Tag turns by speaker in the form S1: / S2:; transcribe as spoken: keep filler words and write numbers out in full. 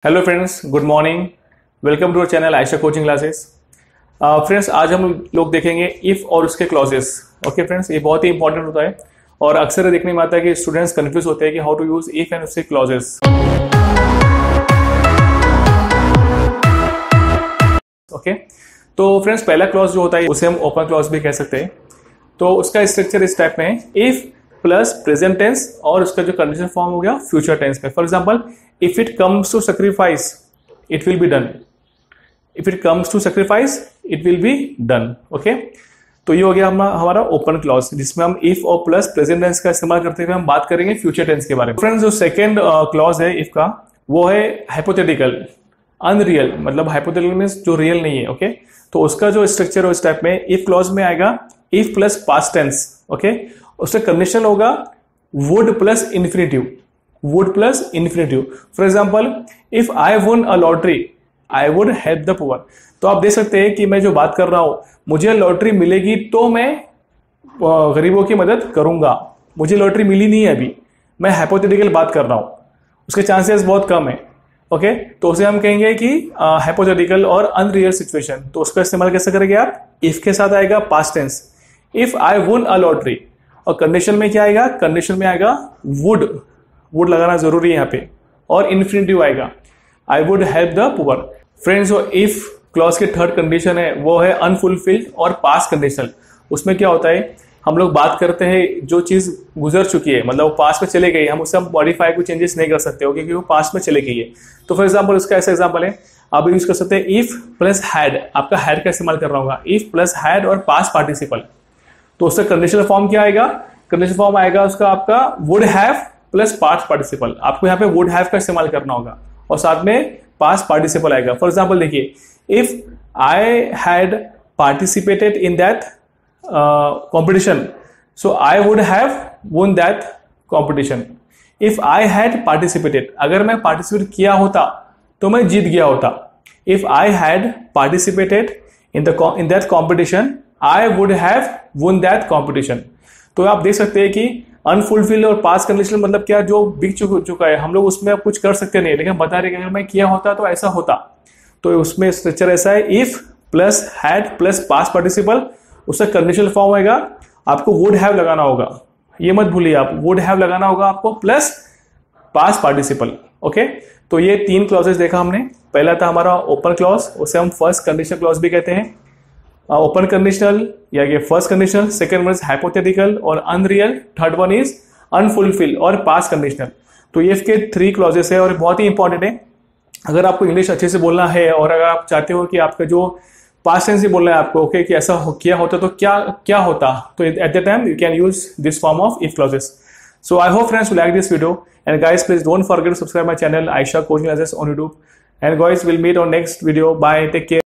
S1: Hello friends, good morning. Welcome to our channel Ayesha coaching classes. Friends, आज हम लोग देखेंगे इफ़ और उसके क्लॉजेस। ओके फ्रेंड्स, ये बहुत ही इंपॉर्टेंट होता है और अक्सर देखने में आता है कि स्टूडेंट्स कंफ्यूज होते हैं कि how to use if and उसके क्लॉजेस। ओके, तो फ्रेंड्स पहला क्लॉज जो होता है उसे हम ओपन क्लॉज भी कह सकते हैं। तो उसका स्ट्रक्चर इस टाइप में है, इफ प्लस प्रेजेंट टेंस और उसका जो कंडीशन फॉर्म हो गया फ्यूचर टेंस में। For example, if it comes to sacrifice it will be done. If it comes to sacrifice it will be done. Okay, तो ये हो गया हमारा ओपन क्लॉज, जिसमें हम इफ और प्लस प्रेजेंट टेंस का इस्तेमाल करते हुए हम बात करेंगे फ्यूचर टेंस के बारे में। फ्रेंड्स, जो सेकेंड क्लॉज है इफ का, वो है हाइपोथेटिकल, अनरियल, मतलब हाइपोथेटिकल मीन्स जो रियल नहीं है। ओके, तो उसका जो स्ट्रक्चर है इस टाइप में, इफ क्लॉज में आएगा if plus past tense. Okay, उसका कंडीशन होगा would plus infinitive, would plus infinitive. For example, if I won a lottery I would help the poor. तो आप देख सकते हैं कि मैं जो बात कर रहा हूं, मुझे लॉटरी मिलेगी तो मैं गरीबों की मदद करूंगा। मुझे लॉटरी मिली नहीं है अभी, मैं हाइपोथेटिकल बात कर रहा हूं, उसके चांसेस बहुत कम है। Okay okay? तो उसे हम कहेंगे कि हाइपोथेटिकल और अनरियल सिचुएशन। तो उसका इस्तेमाल कैसे करेंगे आप? इफ के साथ आएगा past tense, if I won a lottery, और कंडीशन में क्या आएगा? कंडीशन में आएगा वुड, वुड लगाना जरूरी है यहाँ पे, और इन्फिनिटिव आएगा I would help the poor. Friends, जो इफ क्लॉज की थर्ड कंडीशन है वो है अनफुलफिल्ड और पास्ट कंडीशन। उसमें क्या होता है, हम लोग बात करते हैं जो चीज गुजर चुकी है, मतलब वो पास्ट में चले गई, हम उससे हम मॉडिफाई कोई चेंजेस नहीं कर सकते, क्योंकि वो पास्ट में चले गई है। तो फॉर एग्जांपल, उसका ऐसा एग्जांपल है, आप यूज कर सकते हैं इफ प्लस हैड। आपका हैड का इस्तेमाल कर रहा होगा, इफ प्लस हैड और पास्ट पार्टिसिपल। तो उसका कंडीशनल फॉर्म क्या आएगा? कंडीशनल फॉर्म आएगा उसका आपका would have plus past participle. आपको यहाँ पे वुड हैव का इस्तेमाल करना होगा और साथ में पास्ट पार्टिसिपल आएगा। फॉर एग्जाम्पल देखिए, if I had participated in that competition so I would have won that competition. If I had participated, अगर मैं पार्टिसिपेट किया होता तो मैं जीत गया होता। If I had participated in the in that competition I would have won that competition. तो आप देख सकते हैं कि अनफुलफिल्ड और पास्ट कंडीशन मतलब क्या, जो बिक चुका है, हम लोग उसमें अब कुछ कर सकते नहीं, लेकिन बता रहे कि अगर मैं किया होता तो ऐसा होता। तो उसमें स्ट्रक्चर ऐसा है, if plus had plus past participle, उसका कंडीशनल फॉर्म आएगा, आपको वुड हैव लगाना होगा, ये मत भूलिए आप, वुड हैव लगाना होगा आपको प्लस पास्ट पार्टिसिपल। ओके, तो ये तीन क्लॉजेस देखा हमने। पहला था हमारा ओपन क्लॉज, उसे हम फर्स्ट कंडीशनल क्लॉज भी कहते हैं, ओपन कंडीशनल या ये first conditional. Second one is hypothetical और unreal, third one is unfulfil और पास्ट कंडीशनल। तो ये इसके थ्री क्लॉजेस है और बहुत ही इंपॉर्टेंट है। अगर आपको इंग्लिश अच्छे से बोलना है और अगर आप चाहते हो कि आपका जो पास्ट टेंस ही बोलना है आपको, ओके, कि ऐसा हो, किया होता तो क्या क्या होता, तो at the time you can use this form of if clauses. So I hope friends you like this video, and guys please don't forget to subscribe my channel Ayesha coaching classes on YouTube, and guys will meet on next video. Bye, take care.